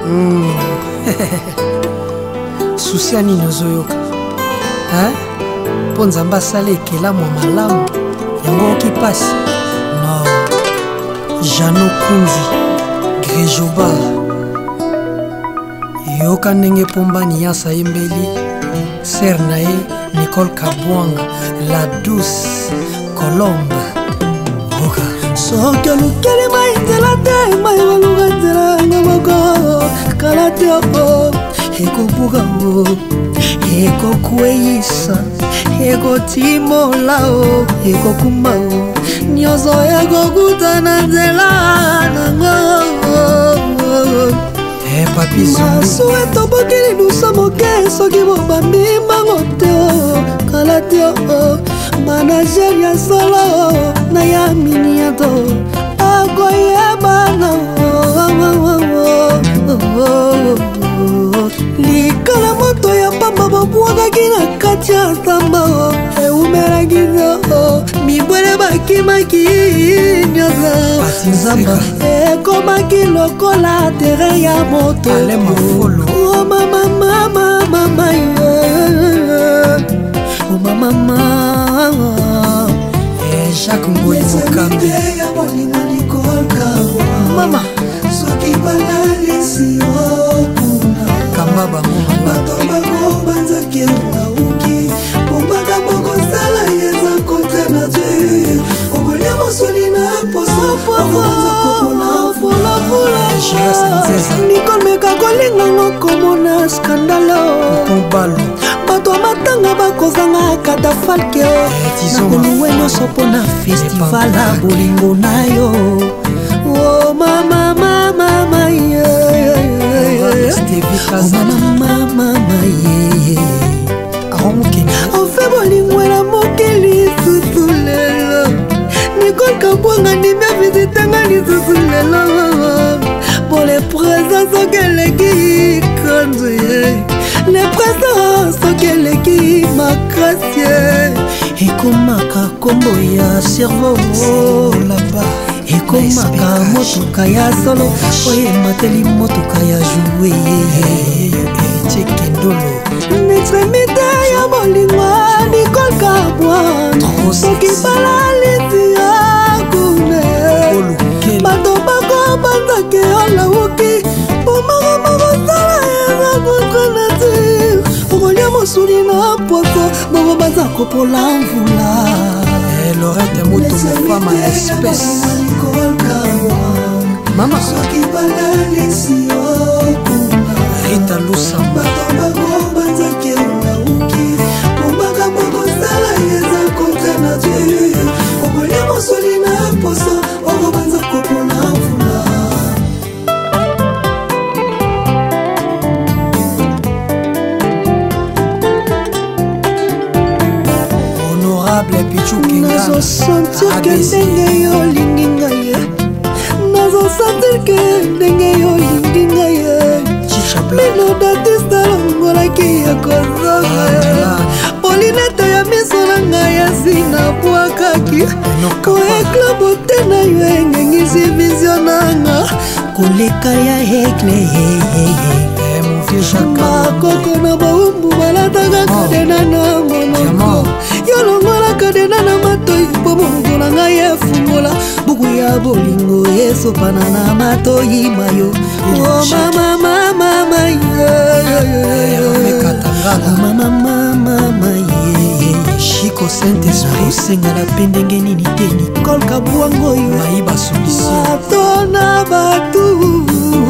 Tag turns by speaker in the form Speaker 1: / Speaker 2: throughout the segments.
Speaker 1: Susi ani nozoyoka po nzambe asala ekelamu ya malamu yango okipasi no. Jano Kunzi Grejoba yoka ndenge pombani yasa yembeli ser na ye Nicole Kabwanga la douce Colombe oka soki olukeli mainzela te mai baluka nzela nga moko kala te oko ekobuka o ekokweyisa ekotimola o ekokuma o nyonso ekokutana nzela nango masu etobokeli duso moke soki bobambi mbango te o kala te o manager ya solo na ya miniato akoyebana likala moto ya pamba babwakaki na kati ya zamba eumelaki zo mibwele bakimaki nyonso nzamba ekomaki lokola terrain ya moto mama Jacques Mboyi Mokambi mama soki balalisi okuna kambaba bato banzaki euki pombaka bokosala yeza kote na te okolia mosoli na nikomeka kolingango komona skandalo bato amatanga bakozanga katafalke nakoluwe nyonso mpona festival ya bolingo na yo o mama ofe bolingwela mokeli susu lelo Nicole Kabwanga ndimia visitanga lisusu lelo pour les présences keleki konze les présences keleki makrasie ekomaka kombo ya cerveau là-bas ekomaka motuka ya solo oyemateli motuka ya joue tekendolo extremité ya bolingwa Nicole Kabwanga soki balalisi akune bato bako banzake olawuki pomaka makosala eza kokona te okolia mosuli na poso boko baza kopola mvula Lorette moto mofama ya espèce mama soki balalisi okuna Rita Lusamba banzake olawuki pomaka makosala eza kokona te okolia mosuli na poso boko baza kopola mvula nazosentir ke ndenge yo olingi ngai nazosentir ke ndenge yo olingi ngai mino datista longolaki ya kozonga polinete ya miso na ngai asina bwakaki koekla bote na yo engengisi vizio nanga koleka ya ekle makoko na baumbu balataka kadena na monoko yolongola kadena na matoi po mongola ngai efungola buku ya bolingo esopana na matoi mayo Chico Saint-Esprit osengala mpe ndenge nini te Nicole Kabwanga oyo mayiba solution atona batu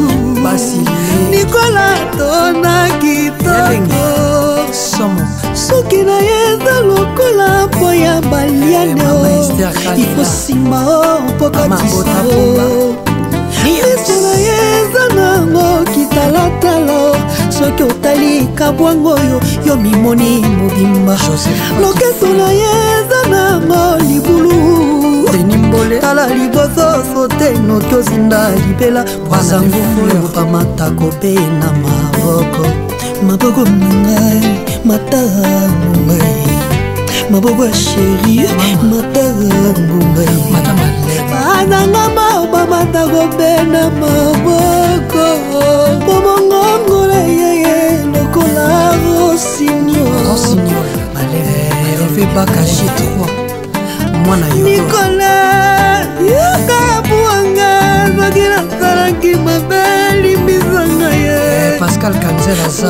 Speaker 1: Nicole atona kitoko soki na ye eza lokola mpo ya baliane ifo nsima mpokatisa miso na ye eza nango kitalatalo soki otali Kabwanga oyo yo mimoni mobimba lokeso na ye eza nango libulu tala liboso sote noki ozinda libela bwazangu pamatako mpe na maboko nangai matango ngai maboko ya sheri matango ngai azanga maoba matako mpe na maboko bomongongola yeye lokola Rossignol
Speaker 2: Hervé Bakashi 3 mwana yo
Speaker 1: Nicolas yoka buanga soki nasalaki mabe limbisanga ye
Speaker 2: Pascal Kanzela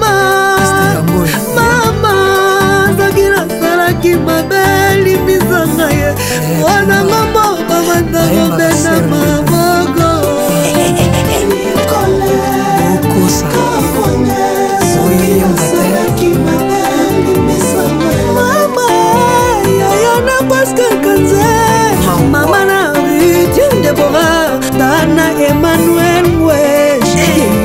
Speaker 1: mama soki nasalaki mabe limbisanga ye wana ngombo bamatako bena maboko
Speaker 2: okosa
Speaker 1: mama yaya na Pascal Kanzela mama na Ruth Deborah dana Emmanuel Wesh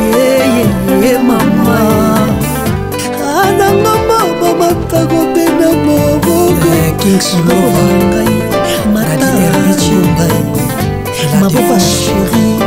Speaker 1: mama anangombo bamatako bena maboko
Speaker 2: King Sulova
Speaker 1: mata maboko chérie